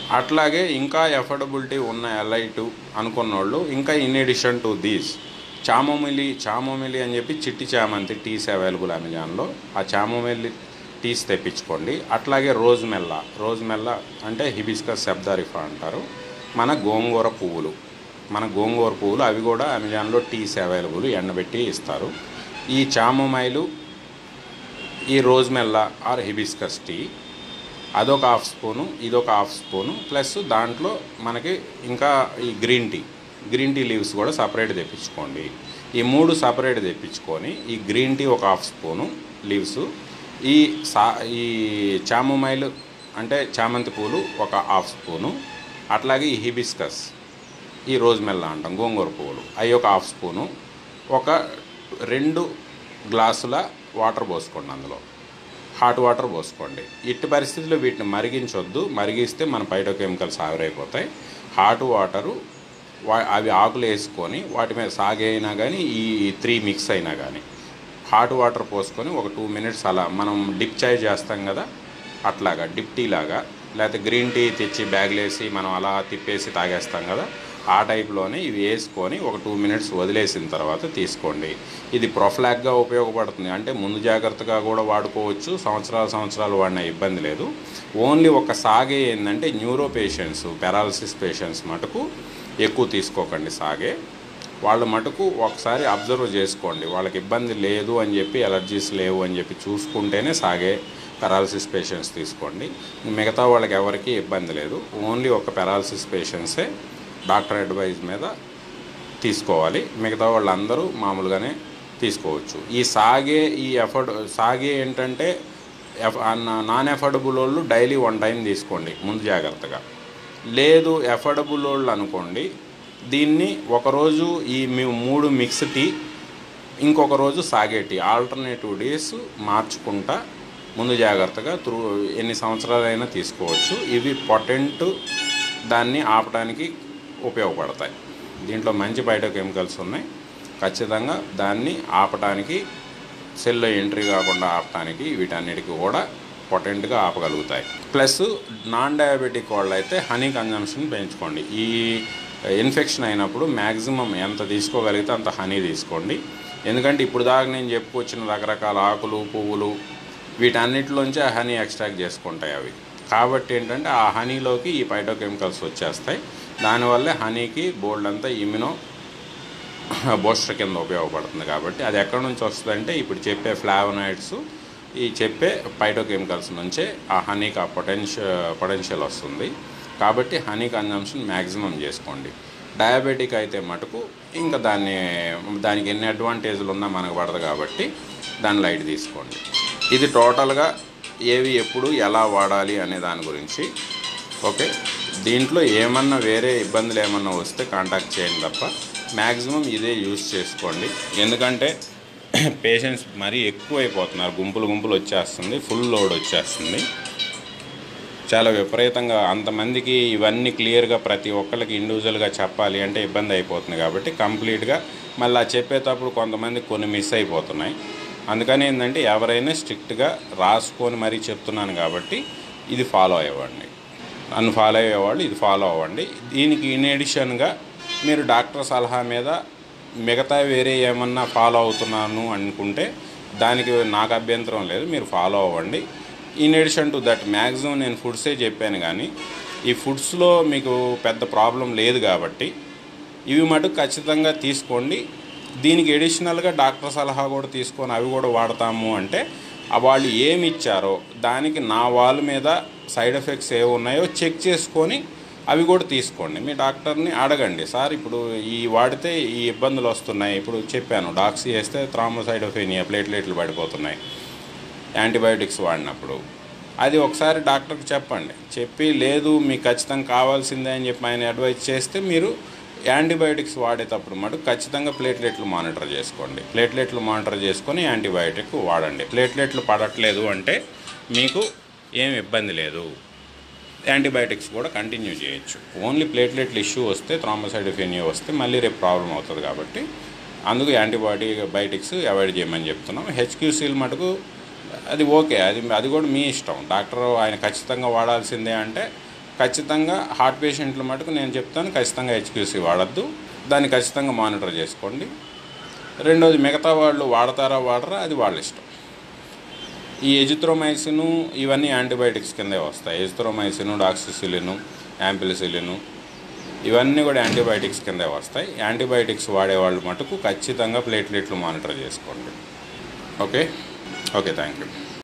అట్లాగే ఇంకా ఎఫర్డబిలిటీ ఉన్న ఎలైట్ అనుకున్నోళ్ళు ఇంకా in addition to these chamomile అని చెప్పి చిట్టి చామంతి టీస్ అవైలబుల్ అమెజాన్లో. ఆ చామోమిలి టీస్ తెప్పించుకోండి. అట్లాగే రోజ్మెల్ల అంటే హిబిస్కస్ సెబ్దారిఫా అంటారు. మన గోంగూర పువ్వులు అవి కూడా అమెజాన్లో టీస్ అవైలబుల్, ఎండబెట్టి ఇస్తారు. ఈ చామోమైలు, ఈ రోజ్మెల్ల ఆర్ హిబిస్కస్ టీ అదొక హాఫ్ స్పూను, ఇదొక హాఫ్ స్పూను, ప్లస్ దాంట్లో మనకి ఇంకా ఈ గ్రీన్ టీ లీవ్స్ కూడా సపరేట్ తెప్పించుకోండి. ఈ 3 సపరేట్ తెప్పించుకొని ఈ గ్రీన్ టీ ఒక హాఫ్ స్పూను లీవ్స్, ఈ చామోమైల్ అంటే చామంతి పూలు ఒక హాఫ్ స్పూను, అట్లాగే ఈ హిబిస్కస్, ఈ రోజ్మెల్ల అంటాం గోంగూర పువ్వులు, అవి ఒక హాఫ్ స్పూను, ఒక 2 గ్లాసుల వాటర్ పోసుకోండి. అందులో హాట్ వాటర్ పోసుకోండి. ఇట్టి పరిస్థితుల్లో వీటిని మరిగించొద్దు. మరిగిస్తే మన ఫైటోకెమికల్స్ ఆవిరైపోతాయి. హాట్ వాటరు అవి ఆకులు వేసుకొని వాటి మీద సాగే అయినా కానీ ఈ 3 మిక్స్ అయినా కానీ హాట్ వాటర్ పోసుకొని ఒక 2 మినిట్స్ అలా మనం డిప్ చాయ్ చేస్తాం కదా, అట్లాగా డిప్ టీ లాగా, లేకపోతే గ్రీన్ టీ తెచ్చి బ్యాగ్లో వేసి మనం అలా తిప్పేసి తాగేస్తాం కదా, ఆ టైప్లోనే ఇవి వేసుకొని ఒక 2 మినిట్స్ వదిలేసిన తర్వాత తీసుకోండి. ఇది ప్రొఫ్లాక్గా ఉపయోగపడుతుంది. అంటే ముందు జాగ్రత్తగా కూడా వాడుకోవచ్చు. సంవత్సరాలు వాడిన ఇబ్బంది లేదు. ఓన్లీ ఒక సాగే ఏంటంటే న్యూరో పేషెంట్స్, పారాలసిస్ పేషెంట్స్ మటుకు ఎక్కువ తీసుకోకండి. సాగే వాళ్ళ మటుకు ఒకసారి అబ్జర్వ్ చేసుకోండి. వాళ్ళకి ఇబ్బంది లేదు అని చెప్పి, ఎలర్జీస్ లేవు అని చెప్పి చూసుకుంటేనే సాగే పారాలసిస్ పేషెంట్స్ తీసుకోండి. మిగతా వాళ్ళకి ఎవరికీ ఇబ్బంది లేదు. ఓన్లీ ఒక పారాలసిస్ పేషెంట్సే డాక్టర్ అడ్వైజ్ మీద తీసుకోవాలి. మిగతా వాళ్ళందరూ మామూలుగానే తీసుకోవచ్చు. ఈ సాగే ఏంటంటే నాన్ ఎఫర్డబుల్ వాళ్ళు డైలీ 1 టైం తీసుకోండి ముందు జాగ్రత్తగా. లేదు ఎఫర్డబుల్ వాళ్ళు అనుకోండి, దీన్ని ఒకరోజు ఈ 3 మిక్స్ టీ, ఇంకొక రోజు సాగే టీ, ఆల్టర్నేటివ్ డేస్ మార్చుకుంటా ముందు జాగ్రత్తగా ఎన్ని సంవత్సరాలైనా తీసుకోవచ్చు. ఇవి పొటెంట్ దాన్ని ఆపడానికి ఉపయోగపడతాయి. దీంట్లో మంచి ఫైటోకెమికల్స్ ఉన్నాయి. ఖచ్చితంగా దాన్ని ఆపటానికి, సెల్లో ఎంట్రీ కాకుండా ఆపటానికి వీటన్నిటికీ కూడా పొటెంట్గా ఆపగలుగుతాయి. ప్లస్ నాన్ డయాబెటిక్ వాళ్ళు అయితే హనీ కన్జంప్షన్ పెంచుకోండి. ఈ ఇన్ఫెక్షన్ అయినప్పుడు మ్యాక్సిమం ఎంత తీసుకోగలిగితే అంత హనీ తీసుకోండి. ఎందుకంటే ఇప్పుడు దాకా నేను చెప్పుకొచ్చిన రకరకాల ఆకులు, పువ్వులు వీటన్నిటిలోంచి ఆ హనీ ఎక్స్ట్రాక్ట్ చేసుకుంటాయి అవి. కాబట్టి ఏంటంటే ఆ హనీలోకి ఈ ఫైటోకెమికల్స్ వచ్చేస్తాయి. దానివల్ల హనీకి బోల్డ్ అంతా ఇమ్యూనో బూస్టర్ కింద ఉపయోగపడుతుంది. కాబట్టి అది ఎక్కడి నుంచి వస్తుందంటే ఇప్పుడు చెప్పే ఫ్లావనాయిడ్స్, ఈ చెప్పే ఫైటోకెమికల్స్ నుంచే ఆ హనీకి ఆ పొటెన్షియల్ వస్తుంది. కాబట్టి హనీ కన్జంప్షన్ మ్యాక్సిమం చేసుకోండి. డయాబెటిక్ అయితే మటుకు ఇంకా దానికి ఎన్ని అడ్వాంటేజ్లు ఉన్నా మనకు పడదు కాబట్టి దాని లైట్ తీసుకోండి. ఇది టోటల్గా ఏవి ఎప్పుడు ఎలా వాడాలి అనే దాని గురించి. ఓకే, దీంట్లో ఏమన్నా వేరే ఇబ్బందులు ఏమన్నా వస్తే కాంటాక్ట్ చేయండి తప్ప మ్యాక్సిమం ఇదే యూజ్ చేసుకోండి. ఎందుకంటే పేషెంట్స్ మరీ ఎక్కువైపోతున్నారు, గుంపులు వచ్చేస్తుంది, ఫుల్ లోడ్ వచ్చేస్తుంది, చాలా విపరీతంగా. అంతమందికి ఇవన్నీ క్లియర్గా ప్రతి ఒక్కరికి ఇండివిజువల్గా చెప్పాలి అంటే ఇబ్బంది అయిపోతుంది. కాబట్టి కంప్లీట్గా మళ్ళీ చెప్పేటప్పుడు కొంతమంది కొన్ని మిస్ అయిపోతున్నాయి. అందుకని ఏంటంటే ఎవరైనా స్ట్రిక్ట్గా రాసుకొని మరీ చెప్తున్నాను కాబట్టి ఇది ఫాలో అవ్వండి. నన్ను ఫాలో అయ్యేవాళ్ళు ఇది ఫాలో అవ్వండి. దీనికి ఇన్ ఎడిషన్గా మీరు డాక్టర్ సలహా మీద మిగతా వేరే ఏమన్నా ఫాలో అవుతున్నాను అనుకుంటే దానికి నాకు అభ్యంతరం లేదు, మీరు ఫాలో అవ్వండి. In addition to that maximum నేను ఫుడ్సే చెప్పాను, కానీ ఈ ఫుడ్స్లో మీకు పెద్ద ప్రాబ్లం లేదు కాబట్టి ఇవి మటుకు ఖచ్చితంగా తీసుకోండి. దీనికి ఎడిషనల్గా డాక్టర్ సలహా కూడా తీసుకొని అవి కూడా వాడతాము అంటే వాళ్ళు ఏమి ఇచ్చారో దానికి నా వాళ్ళ మీద సైడ్ ఎఫెక్ట్స్ ఏ ఉన్నాయో చెక్ చేసుకొని అవి కూడా తీసుకోండి. మీ డాక్టర్ని అడగండి, సార్ ఇప్పుడు ఈ వాడితే ఈ ఇబ్బందులు వస్తున్నాయి, ఇప్పుడు చెప్పాను డాక్సీ వేస్తే థ్రాంబోసైటోపెనియా, ప్లేట్లెట్లు పడిపోతున్నాయి యాంటీబయాటిక్స్ వాడినప్పుడు, అది ఒకసారి డాక్టర్కి చెప్పండి. చెప్పి లేదు మీకు ఖచ్చితంగా కావాల్సిందే అని చెప్పి ఆయన అడ్వైజ్ చేస్తే మీరు యాంటీబయాటిక్స్ వాడేటప్పుడు మటుకు ఖచ్చితంగా ప్లేట్లెట్లు మానిటర్ చేసుకోండి. ప్లేట్లెట్లు మానిటర్ చేసుకొని యాంటీబయాటిక్ వాడండి. ప్లేట్లెట్లు పడట్లేదు అంటే మీకు ఏం ఇబ్బంది లేదు, యాంటీబయాటిక్స్ కూడా కంటిన్యూ చేయొచ్చు. ఓన్లీ ప్లేట్లెట్లు ఇష్యూ వస్తే, థ్రాంబోసైటోపెనియా వస్తే మళ్ళీ రేపు ప్రాబ్లం అవుతుంది. కాబట్టి అందుకు యాంటీబయాటిక్స్ అవాయిడ్ చేయమని చెప్తున్నాం. హెచ్క్యూసీలు మటుకు అది ఓకే, అది కూడా మీ ఇష్టం. డాక్టర్ ఆయన ఖచ్చితంగా వాడాల్సిందే అంటే ఖచ్చితంగా హార్ట్ పేషెంట్లు మటుకు నేను చెప్తాను ఖచ్చితంగా HQC వాడద్దు, దాన్ని ఖచ్చితంగా మానిటర్ చేసుకోండి. రెండోది మిగతా వాళ్ళు వాడతారా వాడరా అది వాళ్ళ ఇష్టం. ఈ ఎజిత్రోమైసిన్ ఇవన్నీ యాంటీబయాటిక్స్ కిందే వస్తాయి. ఎజిత్రోమైసిన్, డాక్సిసిలిన్, యాంపిలిసిలిన్ ఇవన్నీ కూడా యాంటీబయాటిక్స్ కిందే వస్తాయి. యాంటీబయాటిక్స్ వాడేవాళ్ళు మటుకు ఖచ్చితంగా ప్లేట్లెట్లు మానిటర్ చేసుకోండి. Okay, thank you.